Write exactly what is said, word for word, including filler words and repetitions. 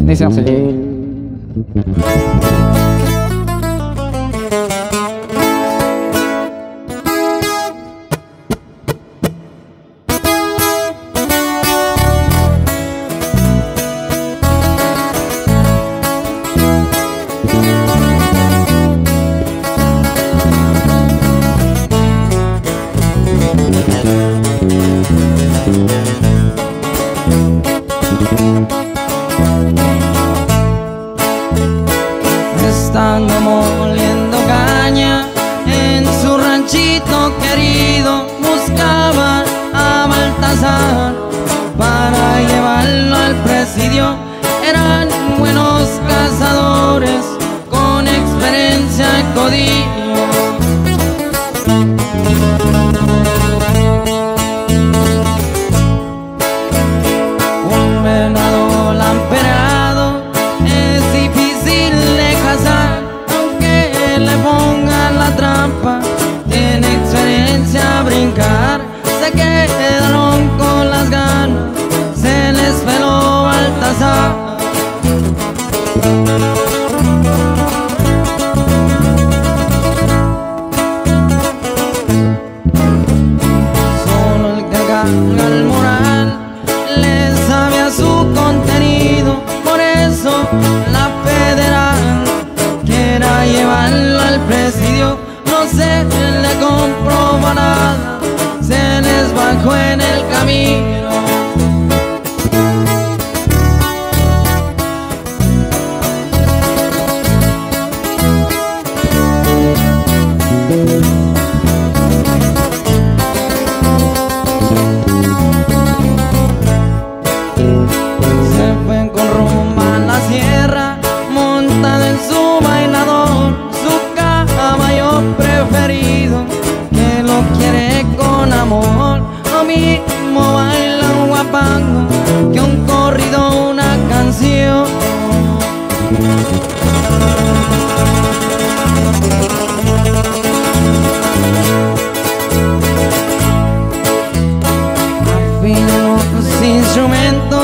Dice así. Estando moliendo caña en su ranchito querido, buscaba a Baltasar para llevarlo al presidio. Eran buenos cazadores con experiencia en codillo. Un venado lamperado es difícil de cazar, aunque le pongan la trampa, tiene experiencia a brincar. Se quedaron con las ganas, se les peló Baltasar. Solo el que carga el moral le sabe a su contenido, por eso la federal quiera llevarlo al presidio. No se le comprobó nada, se les bajó en el camino. Se fue con rumbo a la sierra, montada en su bailador, su caballo preferido, que lo quiere con amor. Lo mismo baila un guapango que un corrido, una canción. Afina los instrumentos